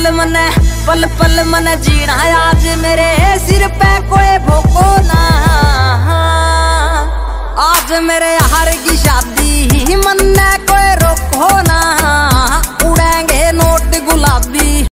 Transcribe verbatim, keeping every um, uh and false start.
मने पल पल मने जीना आज मेरे सिर पे कोई भोको ना। आज मेरे यार की शादी मन्ने कोई रोक